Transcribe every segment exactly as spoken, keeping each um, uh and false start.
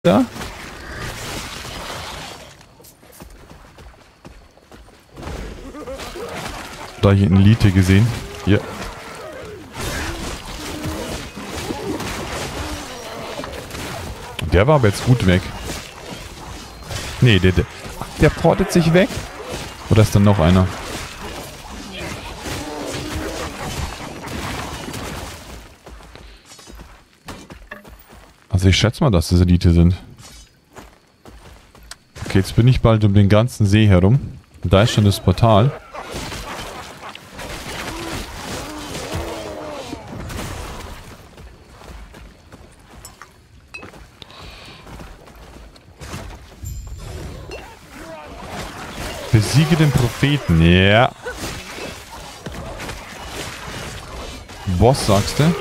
Da? Da hier eine Elite gesehen. Hier. Der war aber jetzt gut weg. Nee, der, der, der portet sich weg. Oder ist dann noch einer? Also ich schätze mal, dass das Elite sind. Okay, jetzt bin ich bald um den ganzen See herum. Und da ist schon das Portal. Besiege den Propheten. Ja. Boss, sagst du?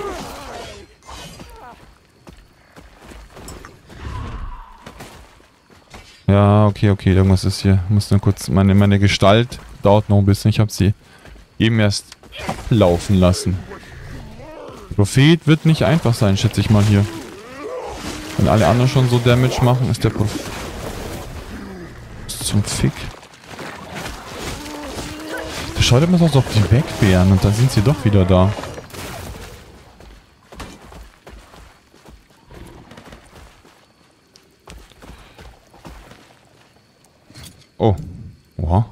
Ja, okay, okay, irgendwas ist hier. Ich muss nur kurz, meine, meine Gestalt dauert noch ein bisschen. Ich habe sie eben erst ablaufen lassen. Prophet wird nicht einfach sein, schätze ich mal hier. Wenn alle anderen schon so Damage machen, ist der Prophet... Zum Fick. Das schaut immer so aus, als ob die weg wären und dann sind sie doch wieder da. Oh. Oha.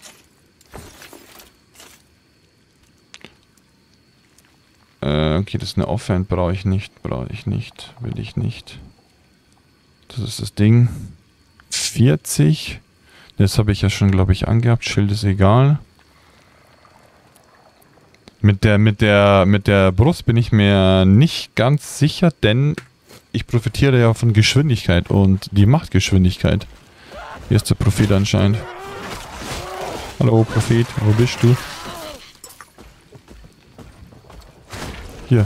Äh, okay, das ist eine Offhand. Brauche ich nicht. Brauche ich nicht. Will ich nicht. Das ist das Ding. vierzig. Das habe ich ja schon, glaube ich, angehabt. Schild ist egal. Mit der, mit der, mit der Brust bin ich mir nicht ganz sicher, denn ich profitiere ja von Geschwindigkeit und die macht Geschwindigkeit. Hier ist der Prophet anscheinend. Hallo Prophet, wo bist du? Hier.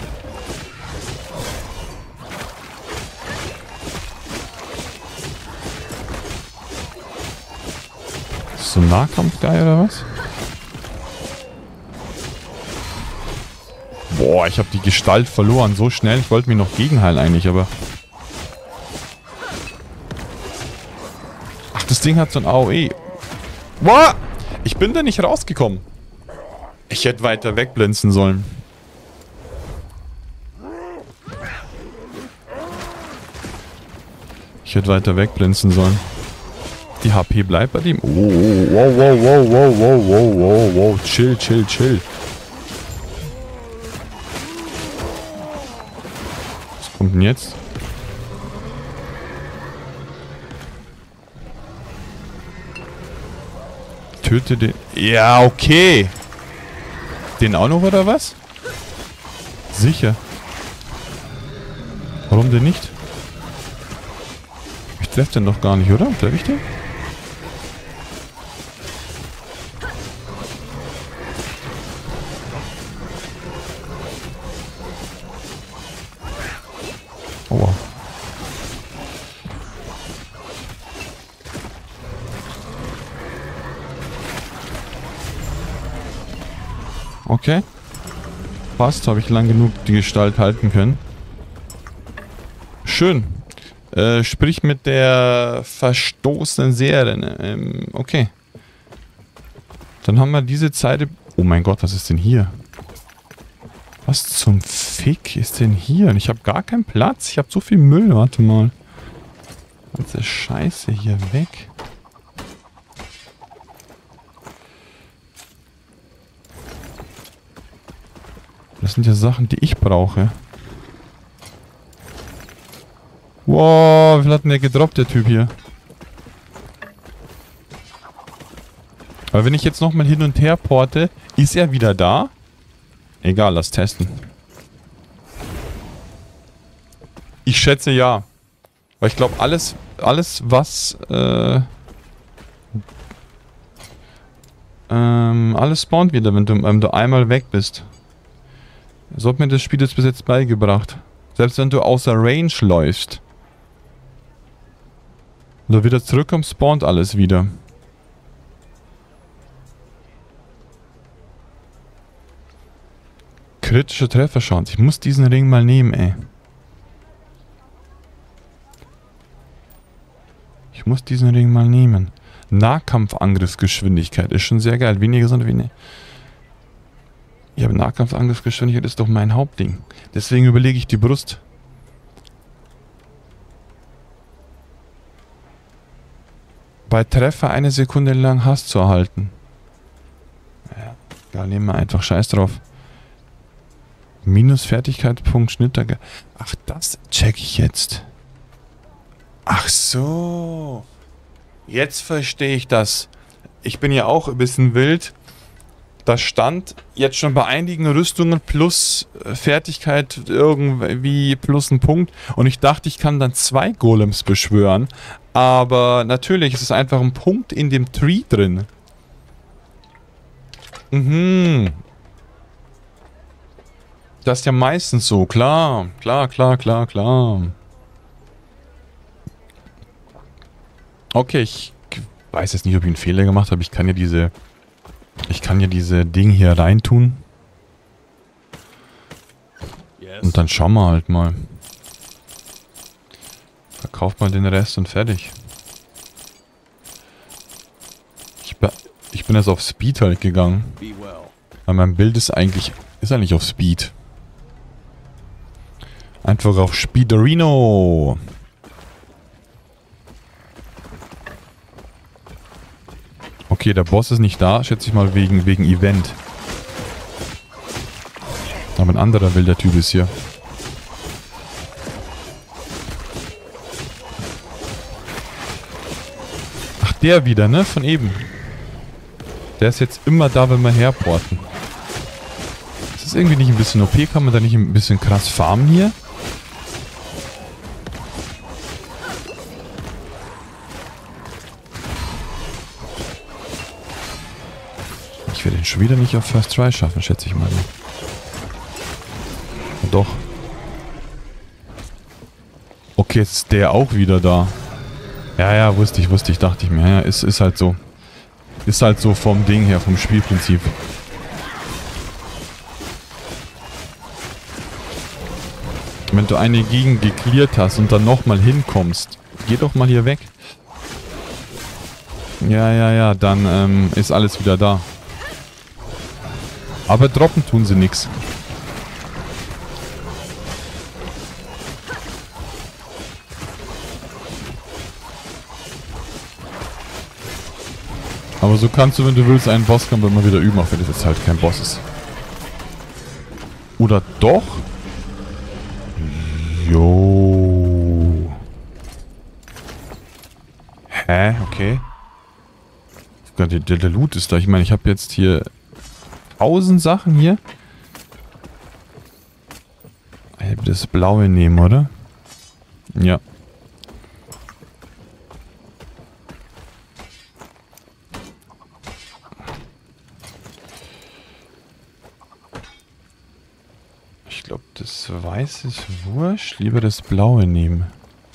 Ist so ein Nahkampfgeil oder was? Boah, ich habe die Gestalt verloren so schnell. Ich wollte mich noch gegenheilen eigentlich, aber... Das Ding hat so ein A O E. Boah! Ich bin da nicht rausgekommen. Ich hätte weiter wegblinzen sollen. Ich hätte weiter wegblinzen sollen. Die H P bleibt bei dem. Oh, wow, wow, wow, wow, wow, wow, wow, wow. Chill, chill, chill. Was kommt denn jetzt? Töte den... Ja, okay. Den auch noch, oder was? Sicher. Warum denn nicht? Ich treffe den doch gar nicht, oder? Treffe ich den? Aua. Okay. Passt, habe ich lang genug die Gestalt halten können. Schön. Äh, sprich mit der verstoßenen Seherin. Ähm, okay. Dann haben wir diese Zeit... Oh mein Gott, was ist denn hier? Was zum Fick ist denn hier? Ich habe gar keinen Platz. Ich habe so viel Müll. Warte mal. Ganze Scheiße hier weg. Das sind ja Sachen, die ich brauche. Wow, wie viel hat denn der gedroppt, der Typ hier? Aber wenn ich jetzt nochmal hin und her porte, ist er wieder da? Egal, lass testen. Ich schätze ja. Weil ich glaube, alles, alles was, äh, ähm, alles spawnt wieder, wenn du, wenn du einmal weg bist. So hat mir das Spiel jetzt bis jetzt beigebracht. Selbst wenn du außer Range läufst. Und du wieder zurückkommst, spawnt alles wieder. Kritische Trefferchance. Ich muss diesen Ring mal nehmen, ey. Ich muss diesen Ring mal nehmen. Nahkampfangriffsgeschwindigkeit ist schon sehr geil. Weniger, sondern weniger. Ja, aber Nahkampfangriffsgeschwindigkeit ist doch mein Hauptding. Deswegen überlege ich die Brust. Bei Treffer eine Sekunde lang Hass zu erhalten. Ja, egal, nehmen wir einfach Scheiß drauf. Minus Fertigkeitspunkt Schnitter. Ach, das check ich jetzt. Ach so. Jetzt verstehe ich das. Ich bin ja auch ein bisschen wild. Das stand jetzt schon bei einigen Rüstungen plus Fertigkeit irgendwie plus ein Punkt. Und ich dachte, ich kann dann zwei Golems beschwören. Aber natürlich ist es einfach ein Punkt in dem Tree drin. Mhm. Das ist ja meistens so. Klar, klar, klar, klar, klar. Okay, ich weiß jetzt nicht, ob ich einen Fehler gemacht habe. Ich kann ja diese... Ich kann ja diese Ding hier reintun. Und dann schauen wir halt mal. Verkauft mal den Rest und fertig. Ich, ich bin jetzt auf Speed halt gegangen. Weil mein Bild ist eigentlich... Ist eigentlich auf Speed. Einfach auf Speederino. Okay, der Boss ist nicht da, schätze ich mal wegen, wegen Event. Aber ein anderer wilder Typ ist hier. Ach, der wieder, ne? Von eben. Der ist jetzt immer da, wenn wir herporten. Ist das irgendwie nicht ein bisschen O P? Kann man da nicht ein bisschen krass farmen hier? Ich werde den schon wieder nicht auf First Try schaffen, schätze ich mal. Doch. Okay, jetzt ist der auch wieder da. Ja, ja, wusste ich, wusste ich, dachte ich mir. Ja, ist, ist halt so. Ist halt so vom Ding her, vom Spielprinzip. Wenn du eine Gegend geklärt hast und dann nochmal hinkommst, geh doch mal hier weg. Ja, ja, ja, dann ähm, ist alles wieder da. Aber droppen tun sie nichts. Aber so kannst du, wenn du willst, einen Bosskampf immer wieder üben, auch wenn das jetzt halt kein Boss ist. Oder doch? Jo. Hä? Okay. Der, der, der Loot ist da. Ich meine, ich habe jetzt hier tausend Sachen hier. Ich will das Blaue nehmen, oder? Ja. Ich glaube, das Weiße ist wurscht. Lieber das Blaue nehmen.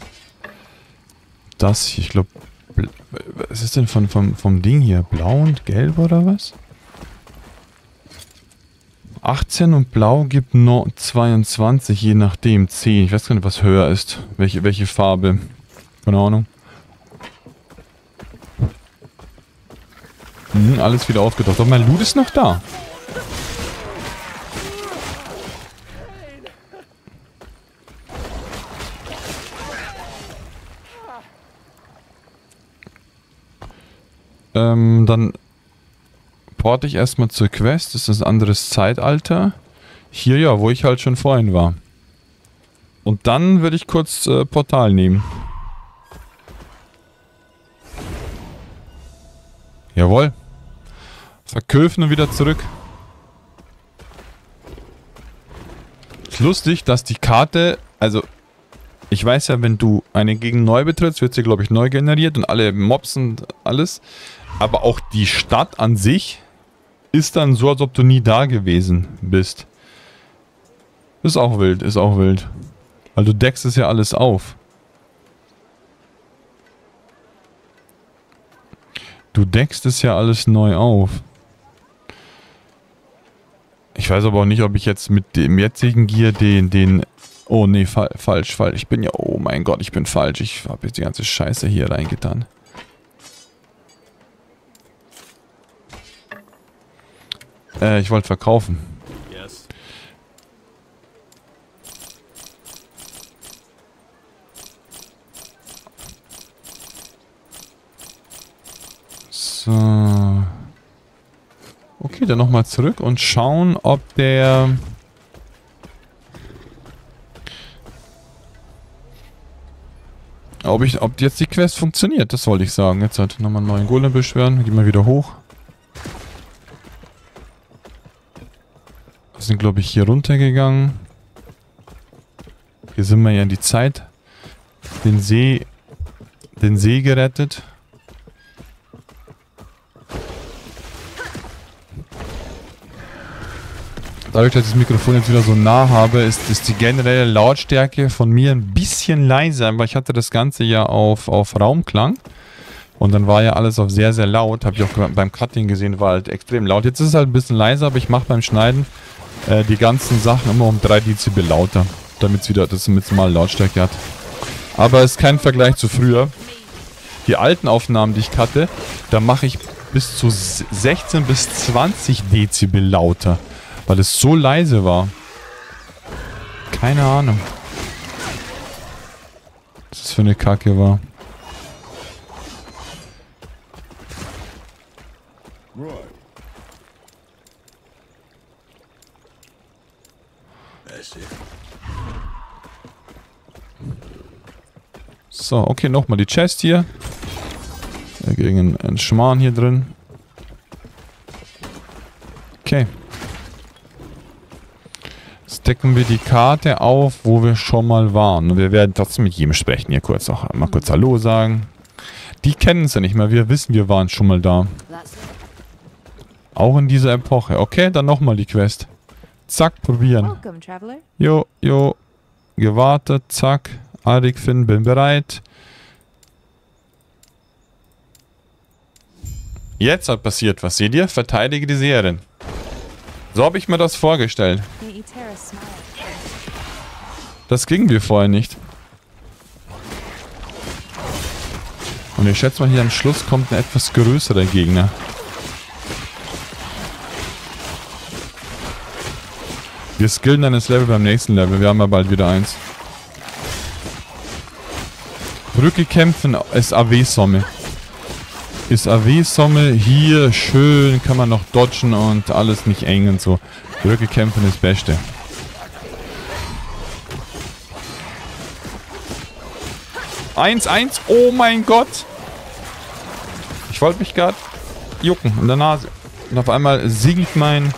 Das hier, ich glaube... Was ist denn von, vom, vom Ding hier? Blau und Gelb oder was? achtzehn und Blau gibt nur zweiundzwanzig, je nachdem. zehn. Ich weiß gar nicht, was höher ist. Welche, welche Farbe. Keine Ahnung. Hm, alles wieder aufgetaucht. Aber mein Loot ist noch da. Ähm, dann porte ich erstmal zur Quest. Das ist ein anderes Zeitalter. Hier ja, wo ich halt schon vorhin war. Und dann würde ich kurz äh, Portal nehmen. Jawohl. Verköpfen und wieder zurück. Ist lustig, dass die Karte, also ich weiß ja, wenn du eine Gegend neu betrittst, wird sie, glaube ich, neu generiert und alle Mobs und alles. Aber auch die Stadt an sich ist dann so, als ob du nie da gewesen bist. Ist auch wild, ist auch wild. Weil du deckst es ja alles auf. Du deckst es ja alles neu auf. Ich weiß aber auch nicht, ob ich jetzt mit dem jetzigen Gear den, den Oh nee, fa falsch, falsch. Ich bin ja... Oh mein Gott, ich bin falsch. Ich habe jetzt die ganze Scheiße hier reingetan. Äh, ich wollte verkaufen. Yes. So. Okay, dann nochmal zurück und schauen, ob der... Ob ich, ob jetzt die Quest funktioniert, das wollte ich sagen. Jetzt halt nochmal einen neuen Golem beschwören. Gehen wir wieder hoch. Wir sind, glaube ich, hier runtergegangen. Hier sind wir ja in die Zeit. Den See... Den See gerettet. Dadurch, dass ich das Mikrofon jetzt wieder so nah habe, ist, ist die generelle Lautstärke von mir ein bisschen leiser, aber ich hatte das Ganze ja auf, auf Raumklang und dann war ja alles auf sehr, sehr laut. Habe ich auch beim Cutting gesehen, war halt extrem laut. Jetzt ist es halt ein bisschen leiser, aber ich mache beim Schneiden äh, die ganzen Sachen immer um drei Dezibel lauter, damit es wieder das mal Lautstärke hat. Aber es ist kein Vergleich zu früher. Die alten Aufnahmen, die ich cutte, da mache ich bis zu sechzehn bis zwanzig Dezibel lauter. Weil es so leise war. Keine Ahnung. Was das für eine Kacke war. So, okay, nochmal die Chest hier. Da gegen einen Schmarrn hier drin. Okay. Jetzt decken wir die Karte auf, wo wir schon mal waren. Und wir werden trotzdem mit jedem sprechen. Hier kurz auch mal kurz Hallo sagen. Die kennen es ja nicht mehr. Wir wissen, wir waren schon mal da. Auch in dieser Epoche. Okay, dann nochmal die Quest. Zack, probieren. Jo, jo. Gewartet, zack. Arik, Finn, bin bereit. Jetzt hat passiert was. Seht ihr? Verteidige die Seherin. So habe ich mir das vorgestellt. Das ging mir vorher nicht. Und ich schätze mal, hier am Schluss kommt ein etwas größerer Gegner. Wir skillen dann das Level beim nächsten Level. Wir haben ja bald wieder eins. Brücke kämpfen ist A W-Somme. Ist A W-Somme hier schön, kann man noch dodgen und alles nicht eng und so. Brücke kämpfen ist das Beste. eins eins, oh mein Gott! Ich wollte mich gerade jucken in der Nase. Und auf einmal sinkt mein...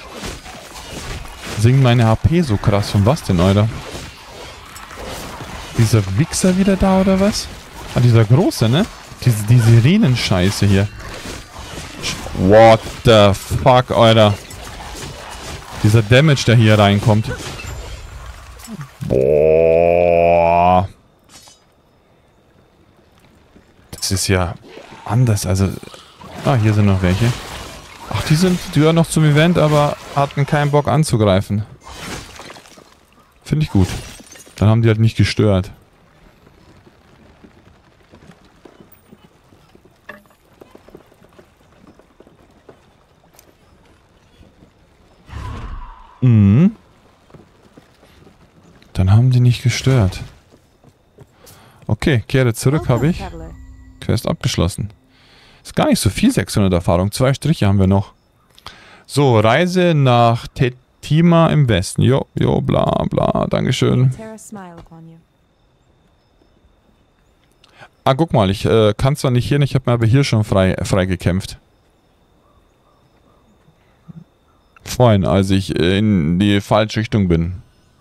Sinkt meine H P so krass. Von was denn, Alter? Dieser Wichser wieder da, oder was? Ah, dieser große, ne? Diese, die Sirenen-Scheiße hier. What the fuck, Alter? Dieser Damage, der hier reinkommt. Boah. Das ist ja anders, also... Ah, hier sind noch welche. Ach, die sind, die gehören noch zum Event, aber hatten keinen Bock anzugreifen. Finde ich gut. Dann haben die halt nicht gestört. Mhm. Dann haben die nicht gestört. Okay, kehre zurück, habe ich. Quest abgeschlossen. Ist gar nicht so viel, sechshundert Erfahrung. Zwei Striche haben wir noch. So, Reise nach Tetima im Westen. Jo, jo, bla, bla. Dankeschön. Ah, guck mal, ich äh, kann zwar nicht hier, ich habe mir aber hier schon frei, frei gekämpft. Vorhin, als ich in die falsche Richtung bin.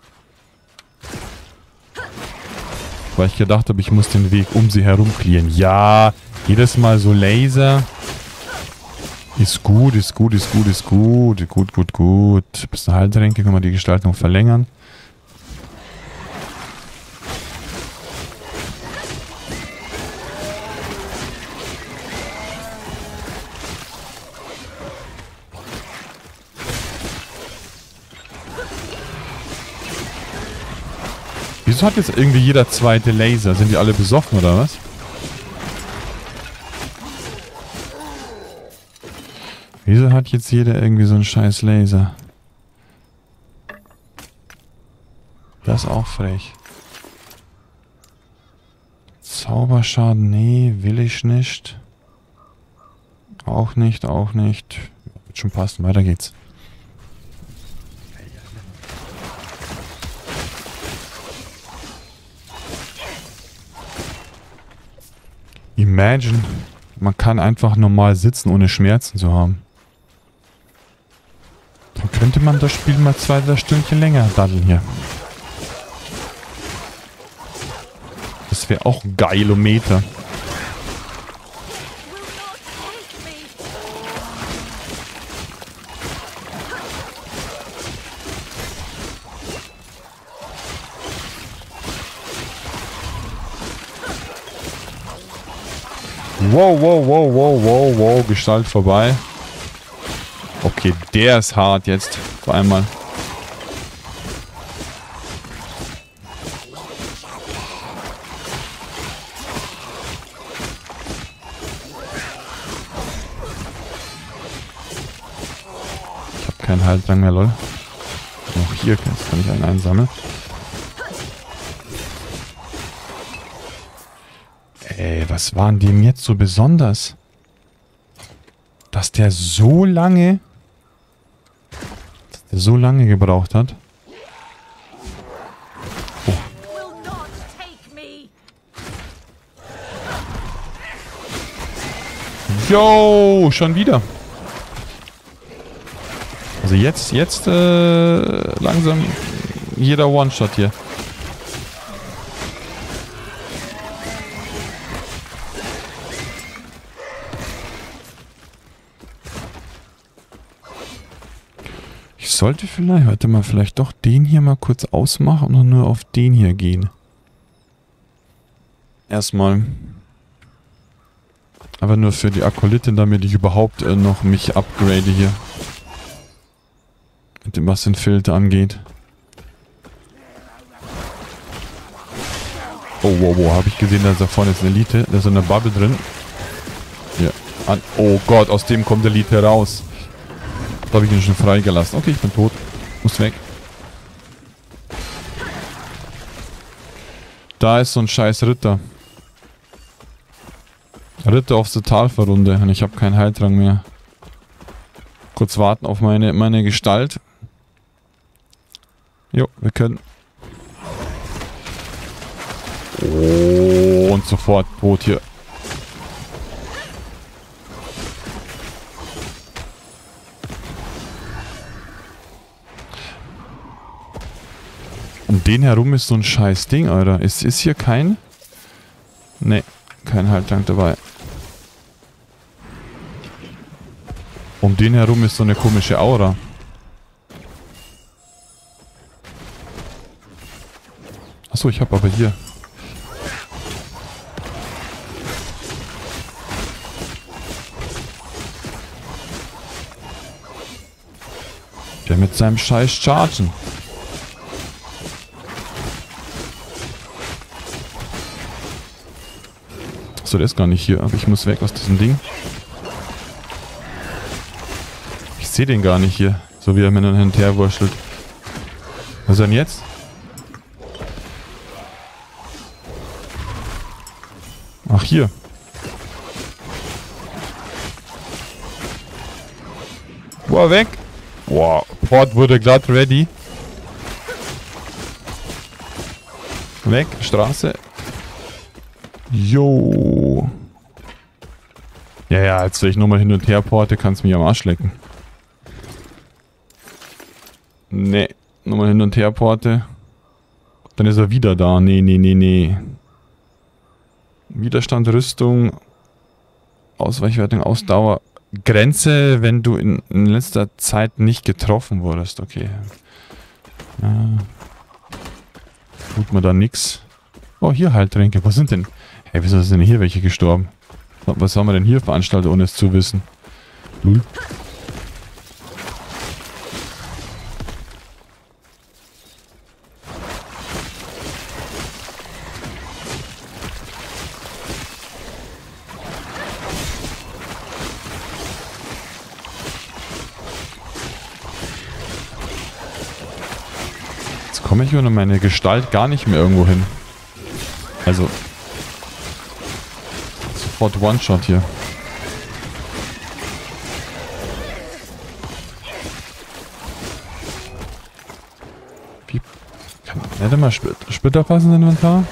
Weil ich gedacht habe, ich muss den Weg um sie herum clearen. Ja, jedes Mal so Laser. Ist gut, ist gut, ist gut, ist gut. Gut, gut, gut. Bis eine Heiltränke können wir die Gestaltung verlängern. Wieso hat jetzt irgendwie jeder zweite Laser? Sind die alle besoffen oder was? Wieso hat jetzt jeder irgendwie so einen scheiß Laser? Das ist auch frech. Zauberschaden, nee, will ich nicht. Auch nicht, auch nicht. Wird schon passen, weiter geht's. Imagine, man kann einfach normal sitzen, ohne Schmerzen zu haben. Dann könnte man das Spiel mal zwei, drei Stündchen länger daddeln hier. Das wäre auch ein Geilometer. Wow, wow, wow, wow, wow, wow, Gestalt vorbei. Okay, der ist hart jetzt. Vor einmal. Ich habe keinen Heildrang mehr, lol. Auch hier kann ich einen einsammeln. Ey, was war an dem jetzt so besonders? Dass der so lange... Dass der so lange gebraucht hat. Oh. Yo, schon wieder. Also jetzt, jetzt äh, langsam jeder One-Shot hier. Ich sollte vielleicht, warte mal, vielleicht doch den hier mal kurz ausmachen und nur auf den hier gehen. Erstmal. Aber nur für die Akolytin, damit ich überhaupt äh, noch mich upgrade hier. Mit dem, was den Filter angeht. Oh, wow, wow, habe ich gesehen, da ist da vorne jetzt eine Elite. Da ist eine Bubble drin. Hier. An. Oh Gott, aus dem kommt Elite raus. Da habe ich ihn schon freigelassen. Okay, ich bin tot. Muss weg. Da ist so ein scheiß Ritter. Ritter aufs Totalverrunde. Und ich habe keinen Heildrang mehr. Kurz warten auf meine, meine Gestalt. Jo, wir können. Oh, und sofort tot hier. Um den herum ist so ein scheiß Ding, Alter. Ist, ist hier kein... Ne, kein Heiltrank dabei. Um den herum ist so eine komische Aura. Achso, ich habe aber hier... Der mit seinem scheiß Chargen. So, der ist gar nicht hier, aber ich muss weg aus diesem Ding. Ich sehe den gar nicht hier, so wie er mir dann hin und her wurschtelt. Was ist denn jetzt? Ach, hier. Boah, weg. Boah, Port wurde glatt ready. Weg, Straße. Jo. Ja, ja, als wenn ich nochmal hin und her porte, kannst du mich am Arsch lecken. Nee, nochmal hin und her porte. Dann ist er wieder da. Nee, nee, nee, nee. Widerstand, Rüstung, Ausweichwertung, Ausdauer. Grenze, wenn du in, in letzter Zeit nicht getroffen wurdest. Okay. Ja. Tut mir da nix. Oh, hier Heiltränke. Was sind denn? Hey, wieso sind denn hier welche gestorben? Was haben wir denn hier veranstaltet, ohne es zu wissen? Lul. komme ich ohne meine Gestalt gar nicht mehr irgendwo hin. Also. Sofort One-Shot hier. Wie. Kann hätte mal Sp Splitter passen ins Inventar?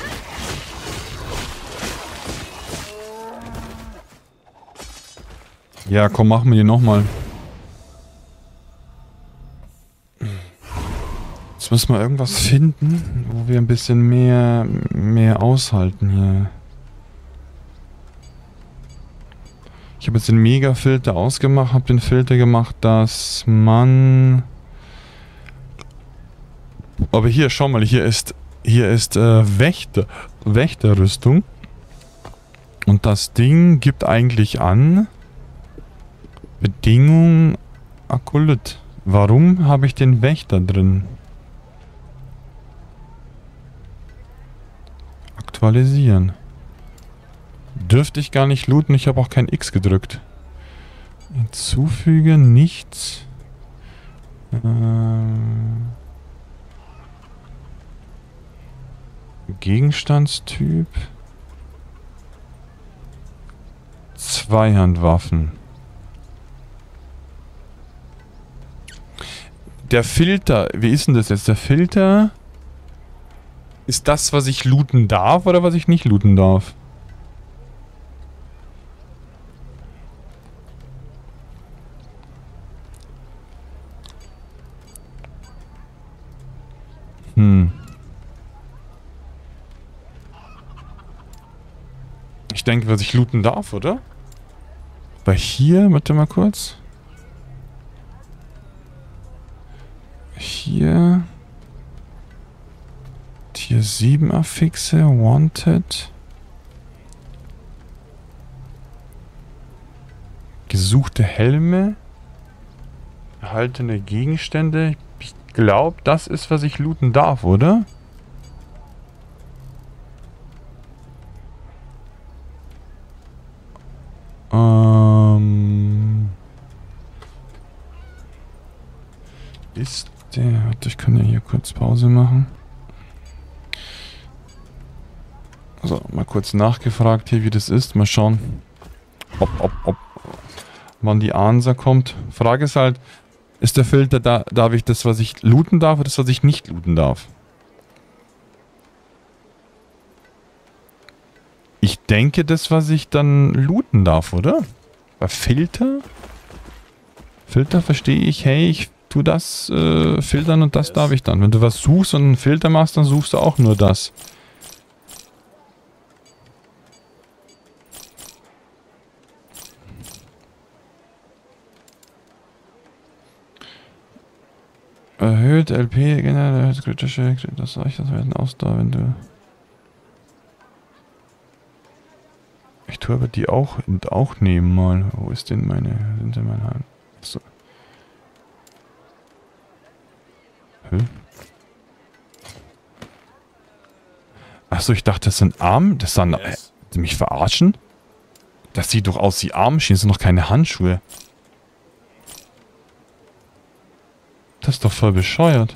Ja, komm, machen wir die nochmal. Jetzt müssen wir irgendwas finden, wo wir ein bisschen mehr, mehr aushalten hier. Ich habe jetzt den Mega-Filter ausgemacht, habe den Filter gemacht, dass man... Aber hier, schau mal, hier ist, hier ist äh, Wächter, Wächterrüstung. Und das Ding gibt eigentlich an... Bedingung Akolyt. Warum habe ich den Wächter drin? Aktualisieren. Dürfte ich gar nicht looten, ich habe auch kein X gedrückt. Hinzufügen, nichts. Ähm Gegenstandstyp. Zweihandwaffen. Der Filter, wie ist denn das jetzt? Der Filter ist das, was ich looten darf oder was ich nicht looten darf? Hm. Ich denke, was ich looten darf, oder? Weil hier, warte mal kurz. Hier. Tier sieben Affixe, Wanted. Gesuchte Helme. Erhaltene Gegenstände. Ich glaube, das ist, was ich looten darf, oder? Ähm. Ist der... Warte, ich kann ja hier kurz Pause machen. So, mal kurz nachgefragt hier, wie das ist. Mal schauen, ob, ob, ob, wann die Answer kommt. Frage ist halt, ist der Filter da, darf ich das, was ich looten darf, oder das, was ich nicht looten darf? Ich denke, das, was ich dann looten darf, oder? Bei Filter? Filter verstehe ich, hey, ich tu das äh, filtern und das darf ich dann. Wenn du was suchst und einen Filter machst, dann suchst du auch nur das. Erhöht L P, generell erhöht kritische, das reicht, das werden Ausdauer, wenn du... Ich tue aber die auch, auch nehmen mal. Wo ist denn meine, sind denn meine Hand? So. Hä? Achso, ich dachte, das sind Arm, das sind, äh, die mich verarschen? Das sieht doch aus wie Armschienen, das sind doch keine Handschuhe. Das ist doch voll bescheuert.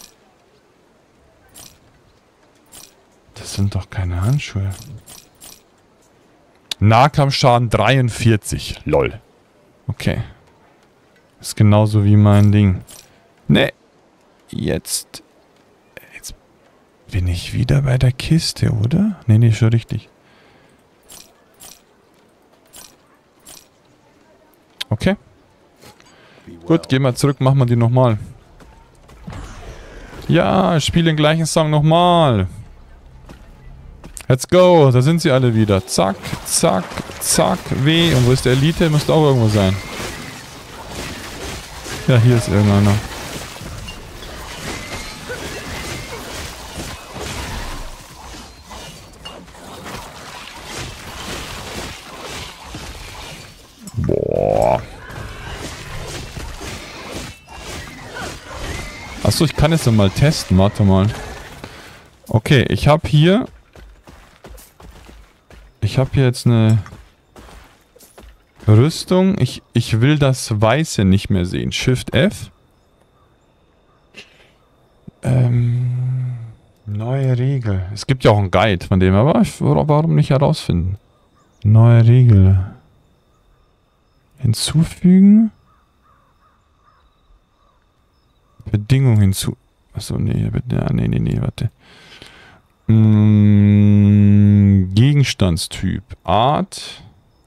Das sind doch keine Handschuhe. Nahkampfschaden dreiundvierzig. Lol. Okay. Ist genauso wie mein Ding. Ne. Jetzt. Jetzt bin ich wieder bei der Kiste, oder? Ne, ne, schon richtig. Okay. Gut, gehen wir zurück, machen wir die nochmal. Ja, ich spiele den gleichen Song nochmal. Let's go, da sind sie alle wieder. Zack, zack, zack, weh. Und wo ist der Elite? Müsste auch irgendwo sein. Ja, hier ist irgendeiner. Boah. Achso, ich kann es ja mal testen. Warte mal. Okay, ich habe hier... Ich habe hier jetzt eine Rüstung. Ich, ich will das Weiße nicht mehr sehen. Shift F. Ähm... Neue Regel. Es gibt ja auch einen Guide von dem, aber ich, warum nicht herausfinden? Neue Regel. Hinzufügen. Bedingung hinzu... Achso, nee, ja, nee, nee, nee, warte. Hm, Gegenstandstyp. Art.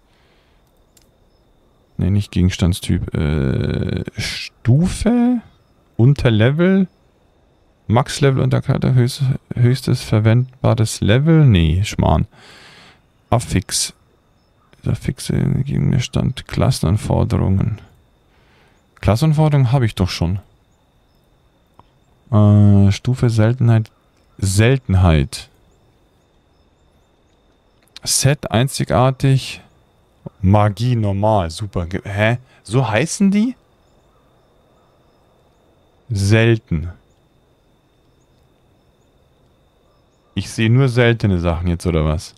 Nee, nicht Gegenstandstyp. Äh, Stufe. Unterlevel. Max-Level Unterkarte. Höchst, höchstes verwendbares Level. Nee, Schmarrn. Affix. Affixe Gegenstand. Klassenanforderungen. Klassenanforderungen habe ich doch schon. Äh, Stufe Seltenheit. Seltenheit. Set einzigartig. Magie normal. Super. Hä? So heißen die? Selten. Ich sehe nur seltene Sachen jetzt, oder was?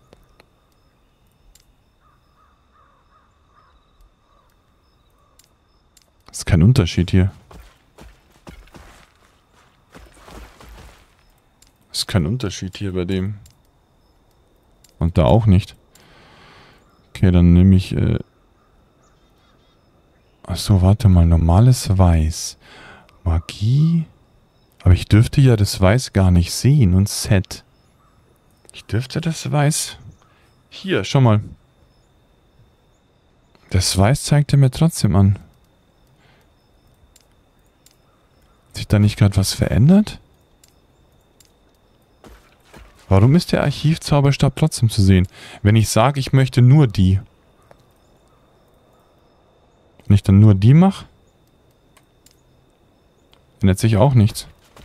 Ist kein Unterschied hier. Ist kein Unterschied hier bei dem. Und da auch nicht. Okay, dann nehme ich... Äh Achso, warte mal. Normales Weiß. Magie... Aber ich dürfte ja das Weiß gar nicht sehen. Und Set. Ich dürfte das Weiß... Hier, schau mal. Das Weiß zeigt er mir trotzdem an. Hat sich da nicht gerade was verändert? Warum ist der Archivzauberstab trotzdem zu sehen? Wenn ich sage, ich möchte nur die. Wenn ich dann nur die mache, ändert sich auch nichts.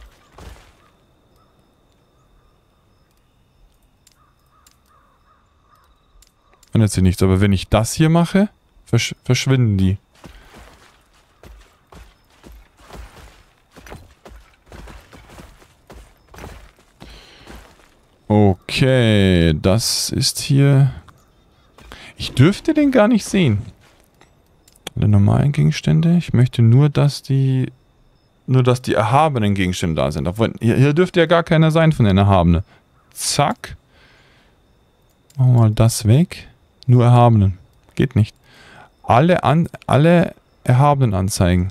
Ändert sich nichts. Aber wenn ich das hier mache, versch verschwinden die. Okay, das ist hier... Ich dürfte den gar nicht sehen. Alle normalen Gegenstände. Ich möchte nur, dass die... Nur, dass die erhabenen Gegenstände da sind. Obwohl, hier, hier dürfte ja gar keiner sein von den erhabenen. Zack. Machen wir mal das weg. Nur erhabenen. Geht nicht. Alle, an, alle erhabenen anzeigen.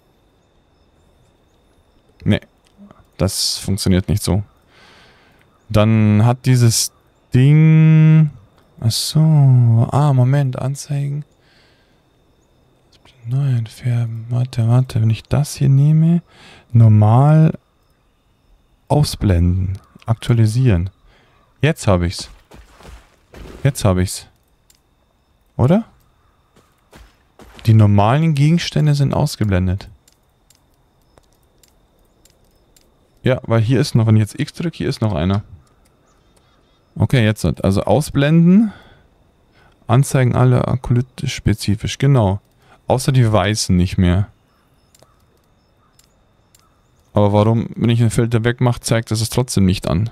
Nee. Das funktioniert nicht so. Dann hat dieses Ding... Achso. Ah, Moment. Anzeigen. Neu entfernen. Warte, warte. Wenn ich das hier nehme. Normal ausblenden. Aktualisieren. Jetzt habe ich's. Jetzt habe ich's. Oder? Die normalen Gegenstände sind ausgeblendet. Ja, weil hier ist noch, wenn ich jetzt X drücke, hier ist noch einer. Okay, jetzt hat also ausblenden. Anzeigen alle Akolyte spezifisch, genau. Außer die weißen nicht mehr. Aber warum, wenn ich den Filter wegmache, zeigt das es trotzdem nicht an?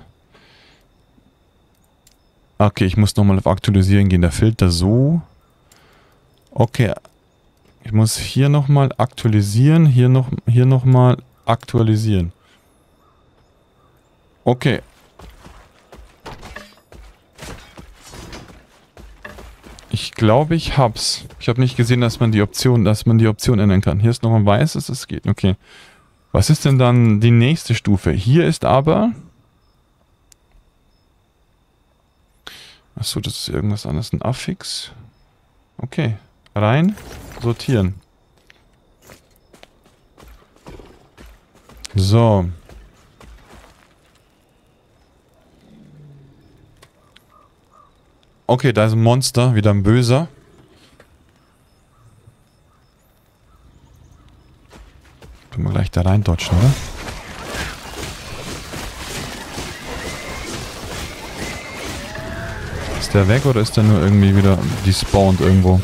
Okay, ich muss nochmal auf Aktualisieren gehen. Der Filter so. Okay. Ich muss hier nochmal aktualisieren. Hier noch, hier nochmal aktualisieren. Okay. Ich glaube, ich hab's. Ich habe nicht gesehen, dass man die Option, dass man die Option ändern kann. Hier ist noch ein weißes, es geht. Okay. Was ist denn dann die nächste Stufe? Hier ist aber... Achso, das ist irgendwas anderes. Ein Affix. Okay. Rein. Sortieren. So. Okay, da ist ein Monster, wieder ein Böser. Können wir gleich da rein dodgen, oder? Ist der weg oder ist der nur irgendwie wieder despawned irgendwo?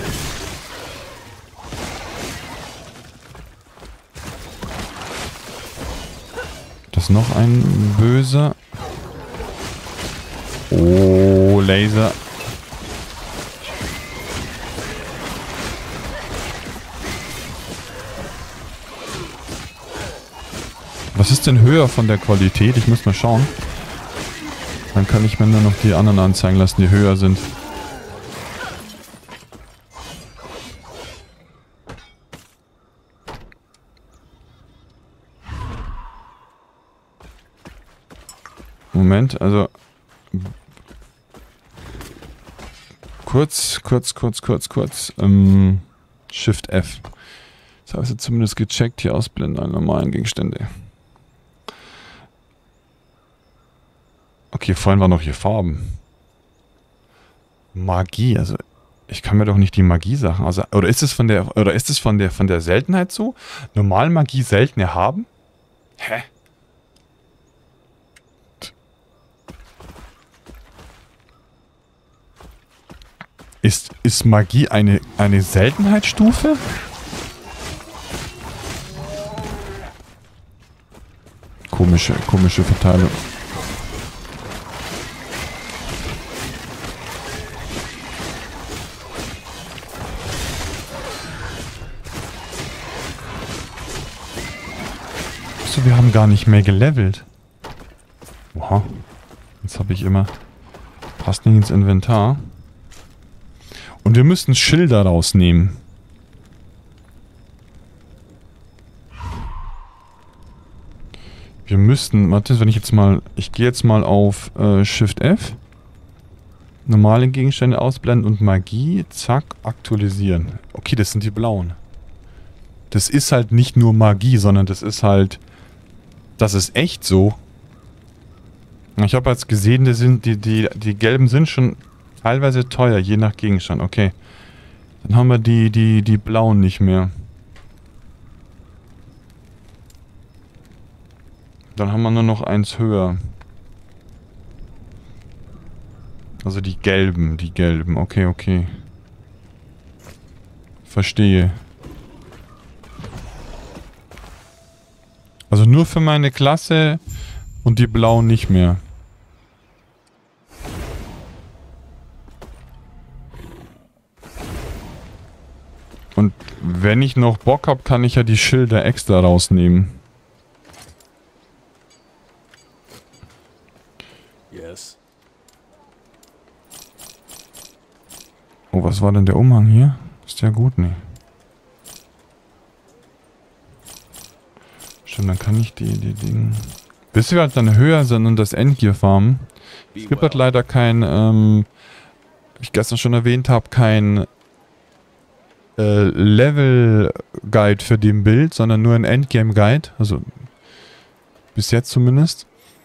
Das ist noch ein Böser. Oh, Laser. Was ist denn höher von der Qualität? Ich muss mal schauen. Dann kann ich mir nur noch die anderen anzeigen lassen, die höher sind. Moment, also... Kurz, kurz, kurz, kurz, kurz. Ähm, Shift F. Das habe ich jetzt zumindest gecheckt. Hier ausblenden alle normalen Gegenstände. Okay, vorhin waren noch hier Farben. Magie, also ich kann mir doch nicht die Magie-Sachen, also oder ist es von der oder ist es von der von der Seltenheit so? Normal Magie selten erhaben? Hä? Ist ist Magie eine eine Seltenheitsstufe? Komische komische Verteilung. So, wir haben gar nicht mehr gelevelt. Oha. Jetzt habe ich immer... Passt nicht ins Inventar. Und wir müssen Schilder rausnehmen. Wir müssten... Warte, wenn ich jetzt mal... Ich gehe jetzt mal auf äh, Shift F. Normale Gegenstände ausblenden und Magie. Zack, aktualisieren. Okay, das sind die blauen. Das ist halt nicht nur Magie, sondern das ist halt... Das ist echt so. Ich habe jetzt gesehen, die, sind, die, die, die gelben sind schon teilweise teuer, je nach Gegenstand. Okay. Dann haben wir die, die, die blauen nicht mehr. Dann haben wir nur noch eins höher. Also die gelben, die gelben. Okay, okay. Verstehe. Also nur für meine Klasse und die blauen nicht mehr. Und wenn ich noch Bock habe, kann ich ja die Schilder extra rausnehmen. Yes. Oh, was war denn der Umhang hier? Ist ja gut, ne? Stimmt, dann kann ich die, die Dinge... Bis wir halt dann höher sind und das Endgear farmen. Es gibt halt leider kein, ähm, wie ich gestern schon erwähnt habe, kein äh, Level-Guide für den Bild, sondern nur ein Endgame-Guide. Also, bis jetzt zumindest.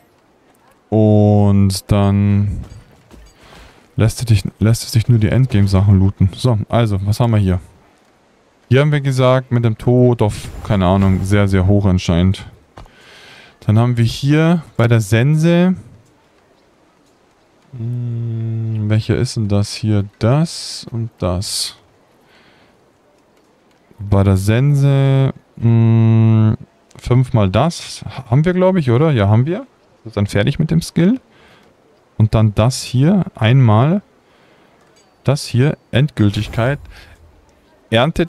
Und dann lässt es, dich, lässt es sich nur die Endgame-Sachen looten. So, also, was haben wir hier? Hier haben wir gesagt, mit dem Tod auf, keine Ahnung, sehr, sehr hoch anscheinend. Dann haben wir hier bei der Sense... Hm, welcher ist denn das hier? Das und das. Bei der Sense... Hm, fünfmal das. Haben wir, glaube ich, oder? Ja, haben wir. Dann fertig mit dem Skill. Und dann das hier. Einmal. Das hier. Endgültigkeit. Erntet...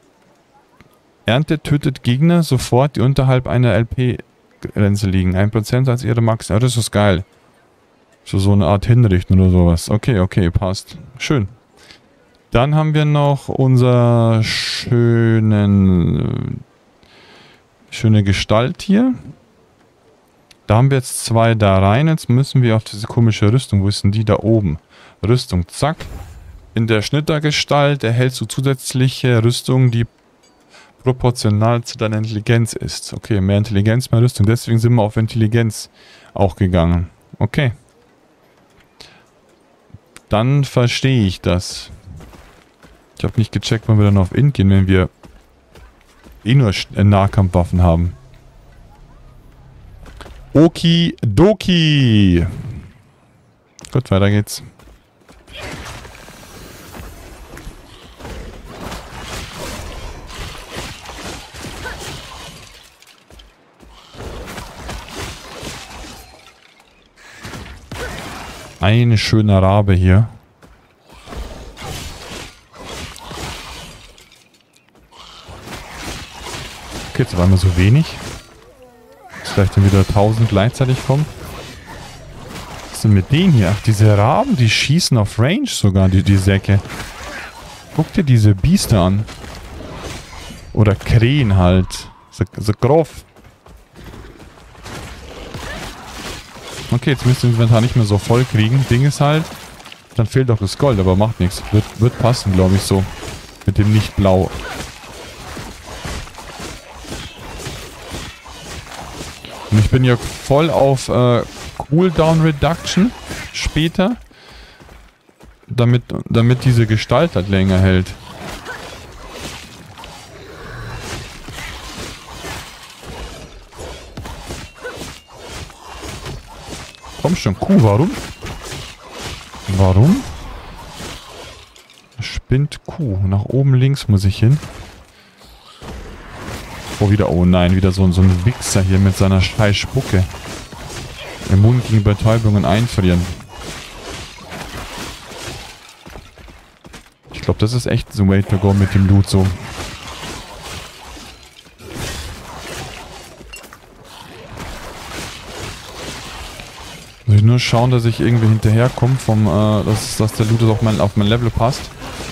Ernte tötet Gegner sofort, die unterhalb einer L P-Grenze liegen. ein Prozent als ihre Max. Ja, das ist geil. So, so eine Art Hinrichten oder sowas. Okay, okay, passt. Schön. Dann haben wir noch unser schönen... schöne Gestalt hier. Da haben wir jetzt zwei da rein. Jetzt müssen wir auf diese komische Rüstung. Wo ist denn die? Da oben. Rüstung, zack. In der Schnittergestalt erhältst du zusätzliche Rüstung, die proportional zu deiner Intelligenz ist. Okay, mehr Intelligenz, mehr Rüstung. Deswegen sind wir auf Intelligenz auch gegangen. Okay. Dann verstehe ich das. Ich habe nicht gecheckt, wann wir dann auf Int gehen, wenn wir eh nur Nahkampfwaffen haben. Okidoki. Gut, weiter geht's. Ein schöner Rabe hier. Okay, jetzt war immer so wenig. Vielleicht dann wieder tausend gleichzeitig kommen. Was ist denn mit denen hier? Ach, diese Raben, die schießen auf Range sogar, die, die Säcke. Guck dir diese Biester an. Oder Krähen halt. So, so grob. Okay, jetzt müsst ihr das Inventar nicht mehr so voll kriegen. Ding ist halt, dann fehlt auch das Gold, aber macht nichts. Wird, wird passen, glaube ich, so. Mit dem Nicht-Blau. Und ich bin ja voll auf äh, Cooldown Reduction später. Damit, damit diese Gestalt halt länger hält. Komm schon, Kuh, warum? Warum? Spinnt Kuh. Nach oben links muss ich hin. Oh, wieder, oh nein, wieder so, so ein Wichser hier mit seiner scheiß Spucke. Im Mund gegen Betäubungen einfrieren. Ich glaube, das ist echt so way to go mit dem Loot so. Muss ich nur schauen, dass ich irgendwie hinterherkomme, vom, äh, dass, dass der Loot auf mein, auf mein Level passt.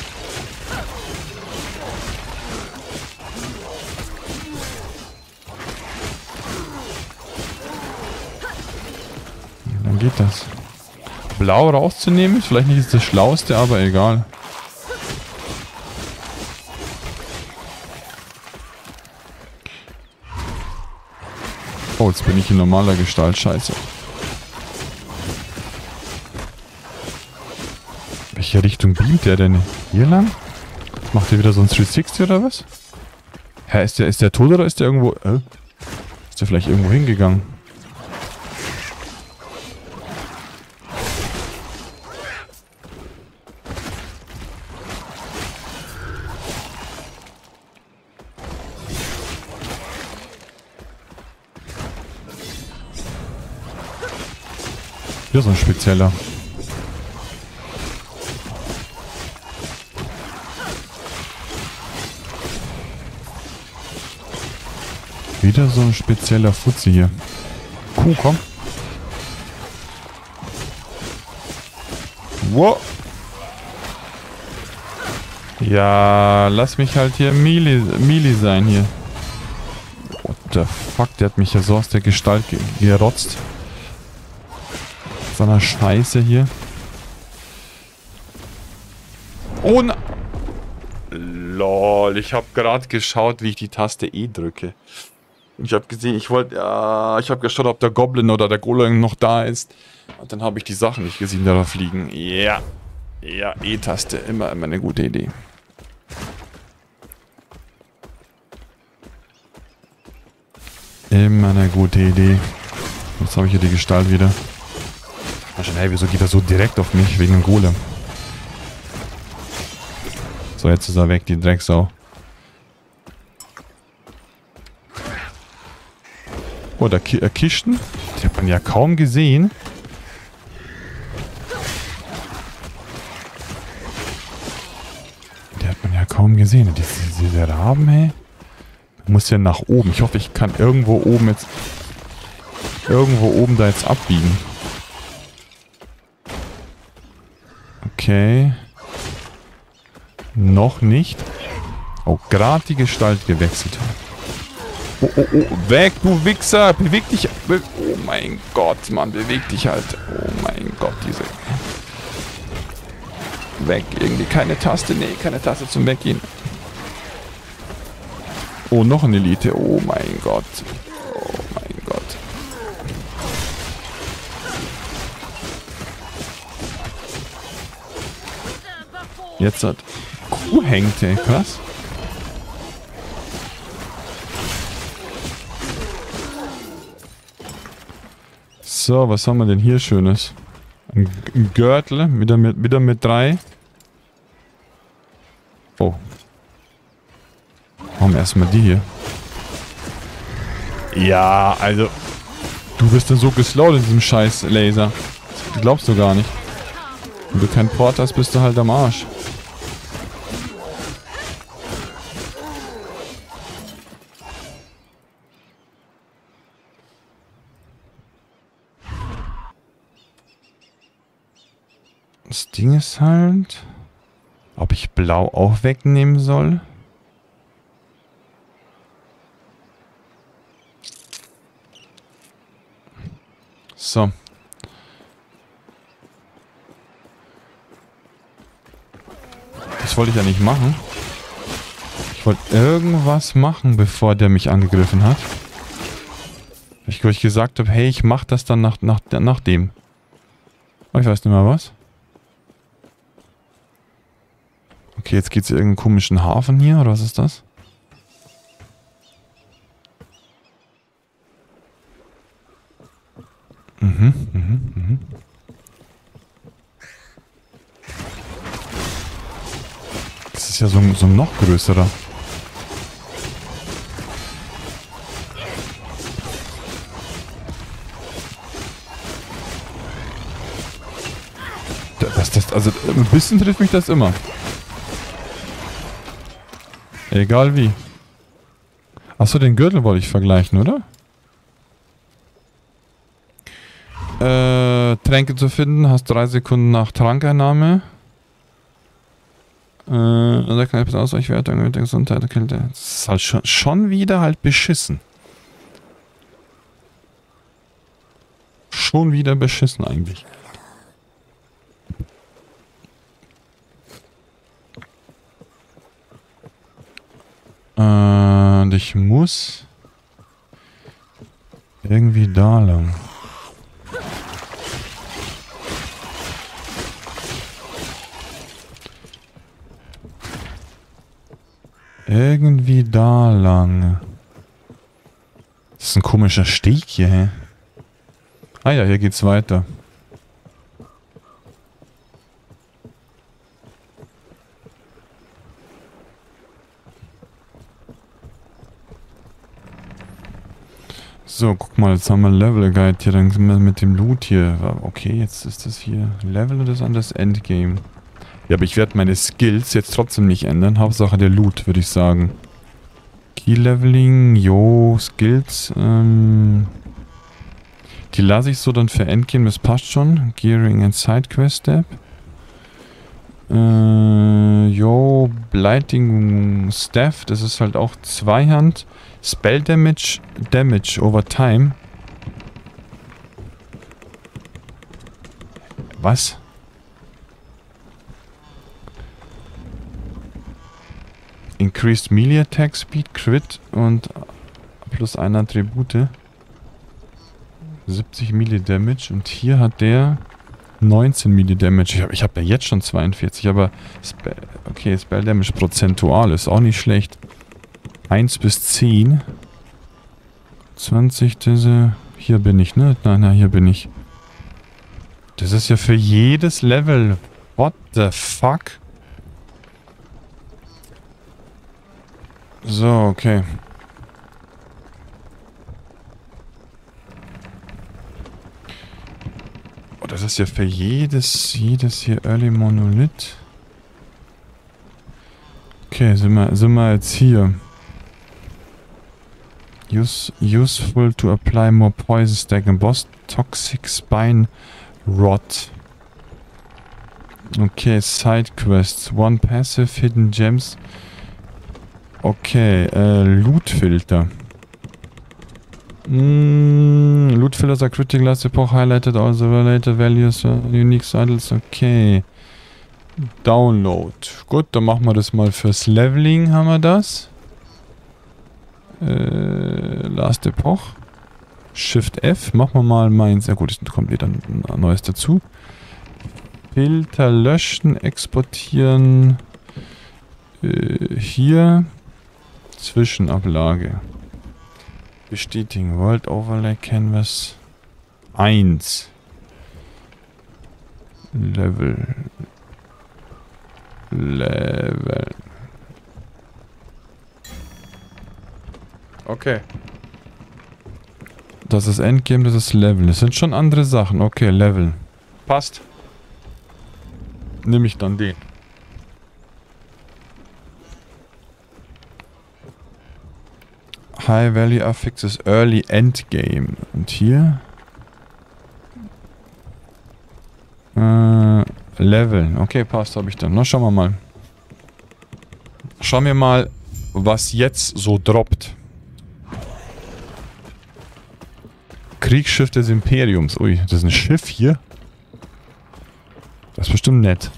Dann geht das. Blau rauszunehmen ist vielleicht nicht das Schlauste, aber egal. Oh, jetzt bin ich in normaler Gestalt. Scheiße. Welche Richtung beamt der denn? Hier lang? Macht der wieder so ein dreihundertsechzig oder was? Hä, ist der, ist der tot oder ist der irgendwo... Äh? Ist der vielleicht irgendwo hingegangen? Wieder so ein spezieller. Wieder so ein spezieller Fuzzi hier. Kuh, komm. Wow. Ja, lass mich halt hier Melee, Melee sein hier. What the fuck, der hat mich ja so aus der Gestalt ge gerotzt. So eine Scheiße hier. Oh na... Lol, ich habe gerade geschaut, wie ich die Taste E drücke. Ich habe gesehen, ich wollte, ja, ich habe geschaut, ob der Goblin oder der Golem noch da ist. Und dann habe ich die Sachen nicht gesehen, die da fliegen. Ja, ja, E-Taste, immer, immer eine gute Idee. Immer eine gute Idee. Jetzt habe ich hier die Gestalt wieder. Hey, wieso geht er so direkt auf mich? Wegen dem Golem. So, jetzt ist er weg, die Drecksau. Oh, der Ki äh, Kisten. Die hat man ja kaum gesehen. Die hat man ja kaum gesehen. Diese, diese Raben, hey. Muss ja nach oben. Ich hoffe, ich kann irgendwo oben jetzt... Irgendwo oben da jetzt abbiegen. Okay. Noch nicht. Oh, gerade die Gestalt gewechselt. Oh, oh, oh, weg, du Wichser! Beweg dich! Be oh mein Gott, Mann, beweg dich halt. Oh mein Gott, diese... Weg, irgendwie keine Taste. Nee, keine Taste zum Weggehen. Oh, noch eine Elite. Oh mein Gott. Oh mein Gott. Jetzt hat... Kuh hängt, ey. Krass. So, was haben wir denn hier Schönes? Ein, ein Gürtel, wieder mit, wieder mit drei. Oh. Machen wir erstmal die hier. Ja, also... Du bist dann so geslowt in diesem scheiß Laser. Das glaubst du gar nicht. Wenn du keinen Port hast, bist du halt am Arsch. Das Ding ist halt, ob ich blau auch wegnehmen soll. So. Das wollte ich ja nicht machen. Ich wollte irgendwas machen, bevor der mich angegriffen hat. Ich, ich gesagt habe, hey, ich mach das dann nach, nach, nach dem. Oh, ich weiß nicht mehr was. Okay, jetzt geht's in irgendeinen komischen Hafen hier, oder was ist das? Mhm, mhm, mhm. Das ist ja so, so ein noch größerer. Das, das, also ein bisschen trifft mich das immer. Egal wie. Achso, den Gürtel wollte ich vergleichen, oder? Äh, Tränke zu finden, hast drei Sekunden nach Trankeinnahme. Äh, da kann ich Ausweichwerte mit der Gesundheit der Kälte. Das ist halt schon, schon wieder halt beschissen. Schon wieder beschissen eigentlich. Äh, und ich muss irgendwie da lang. Irgendwie da lang. Das ist ein komischer Steg hier, hä? Ah ja, hier geht's weiter. So, guck mal, jetzt haben wir Level Guide hier, dann sind wir mit dem Loot hier. Okay, jetzt ist das hier Level und das an das Endgame. Ja, aber ich werde meine Skills jetzt trotzdem nicht ändern. Hauptsache der Loot, würde ich sagen. Key Leveling, jo, Skills, ähm... die lasse ich so dann für Endgame, das passt schon. Gearing and Side Quest Step. Äh, jo, Blighting Staff, das ist halt auch Zweihand. Spell Damage, Damage over Time. Was? Increased Melee Attack Speed, Crit und plus ein Attribute. siebzig Melee Damage und hier hat der neunzehn Melee Damage. Ich habe ich hab ja jetzt schon zweiundvierzig, aber Spe okay, Spell Damage prozentual ist auch nicht schlecht. eins bis zehn. zwanzig, diese... Hier bin ich, ne? Nein, nein, hier bin ich. Das ist ja für jedes Level. What the fuck? So, okay. Oh, das ist ja für jedes, jedes hier Early Monolith. Okay, sind wir, sind wir jetzt hier. Use, useful to apply more poison stack and boss toxic spine rot. Okay, Side Quests. One passive hidden gems. Okay, äh, Loot-Filter. Mm, Loot-Filters are critical last epoch highlighted also related values, uh, unique titles. Okay. Download. Gut, dann machen wir das mal fürs Leveling, haben wir das. Äh, Last Epoch. Shift F. Machen wir mal meins. Ja gut, es kommt wieder ein neues dazu. Filter löschen, exportieren. Äh, hier. Zwischenablage. Bestätigen. World Overlay Canvas eins. Level. Level. Okay. Das ist Endgame, das ist Level. Das sind schon andere Sachen. Okay, Level. Passt. Nehme ich dann den. High Value Affixes Early Endgame. Und hier? Äh, Leveln. Okay, passt, habe ich dann. Na, schauen wir mal. Schauen wir mal, was jetzt so droppt. Kriegsschiff des Imperiums. Ui, das ist ein Schiff hier. Das ist bestimmt nett.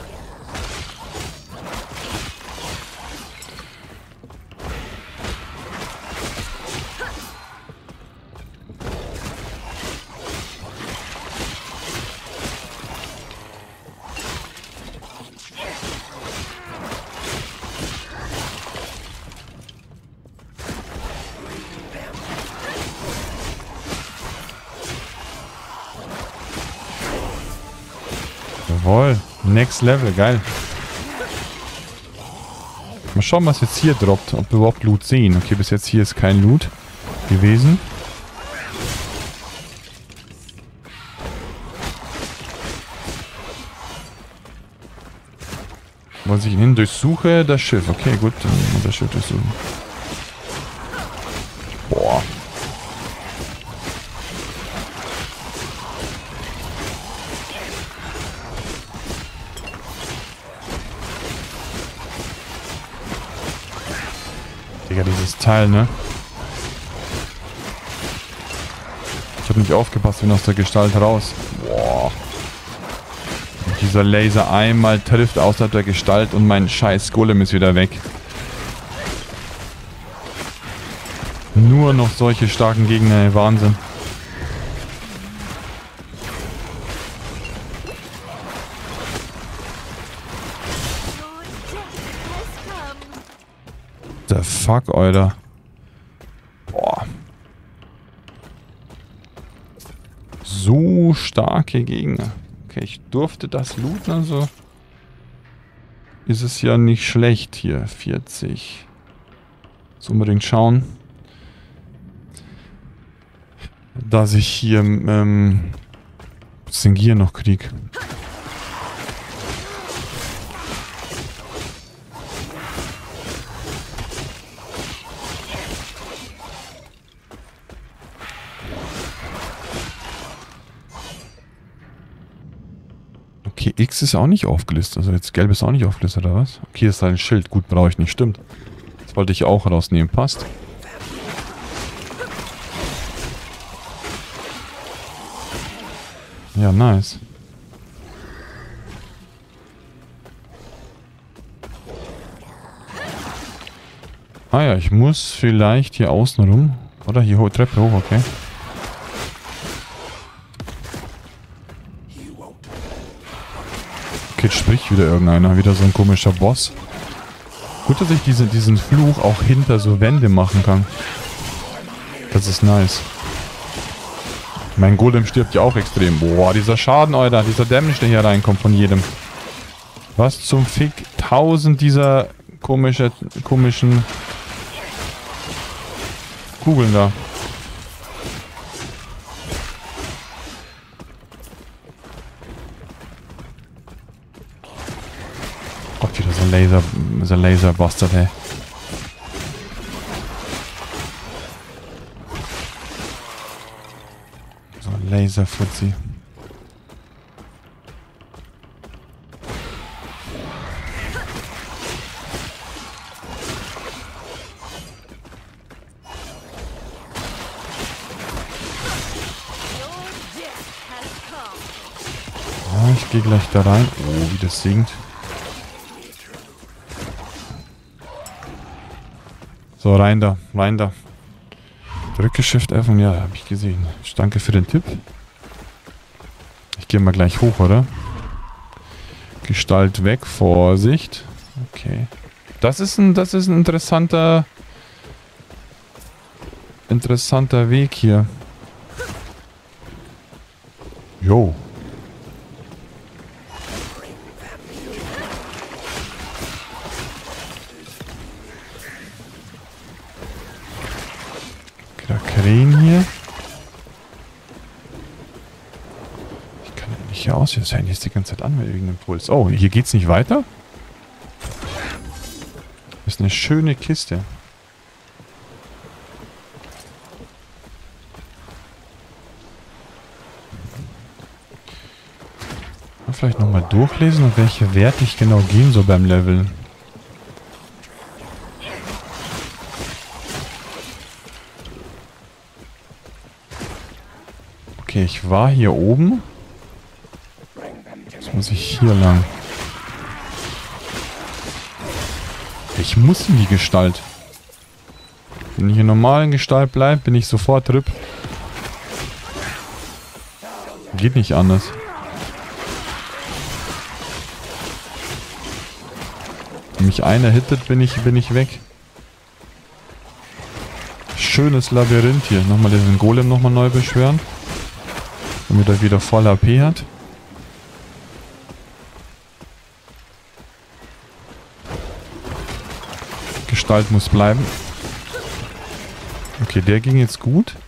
Jawohl. Next Level, geil. Mal schauen, was jetzt hier droppt. Ob wir überhaupt Loot sehen. Okay, bis jetzt hier ist kein Loot gewesen. Wo ich hin durchsuche, das Schiff. Okay, gut, dann muss das Schiff durchsuchen. Boah. Digga, dieses Teil, ne? Ich habe nicht aufgepasst, bin aus der Gestalt raus. Boah. Und dieser Laser einmal trifft außerhalb der Gestalt und mein scheiß Golem ist wieder weg. Nur noch solche starken Gegner, ey, Wahnsinn. The fuck, Alter. Boah. So starke Gegner. Okay, ich durfte das looten, also ist es ja nicht schlecht hier. vierzig. Muss unbedingt schauen, dass ich hier ähm, bisschen Gier noch krieg. Okay, X ist auch nicht aufgelistet. Also jetzt Gelb ist auch nicht aufgelistet, oder was? Okay, das ist ein Schild. Gut, brauche ich nicht. Stimmt. Das wollte ich auch rausnehmen. Passt. Ja, nice. Ah ja, ich muss vielleicht hier außen rum. Oder hier hoch, Treppe hoch, okay. Okay, jetzt spricht wieder irgendeiner. Wieder so ein komischer Boss. Gut, dass ich diese, diesen Fluch auch hinter so Wände machen kann. Das ist nice. Mein Golem stirbt ja auch extrem. Boah, dieser Schaden, Alter. Dieser Damage, der hier reinkommt von jedem. Was zum Fick? Tausend dieser komische, komischen Kugeln da. Gott, wieder so ein Laser, so ein Laser-Bastard, ey. So ein Laser-Fuzzi. Ja, ich gehe gleich da rein. Oh, wie das singt. So, rein da, rein da. Drücke Shift F und ja, habe ich gesehen. Danke für den Tipp. Ich gehe mal gleich hoch, oder? Gestalt weg, Vorsicht. Okay. Das ist ein, das ist ein interessanter, interessanter Weg hier. Jo. Krähen hier. Ich kann ja nicht hier aus. Das Handy ist die ganze Zeit an mit irgendeinem Puls. Oh, hier geht's nicht weiter? Das ist eine schöne Kiste. vielleicht nochmal durchlesen, und welche Werte ich genau gehen soll beim Leveln. Okay, ich war hier oben. Jetzt muss ich hier lang. Ich muss in die Gestalt. Wenn ich in normalen Gestalt bleibe, bin ich sofort R I P. Geht nicht anders. Wenn mich einer hittet, bin ich, bin ich weg. Schönes Labyrinth hier. Nochmal diesen Golem nochmal neu beschwören. Damit er wieder voll H P hat. Gestalt muss bleiben. Okay, der ging jetzt gut.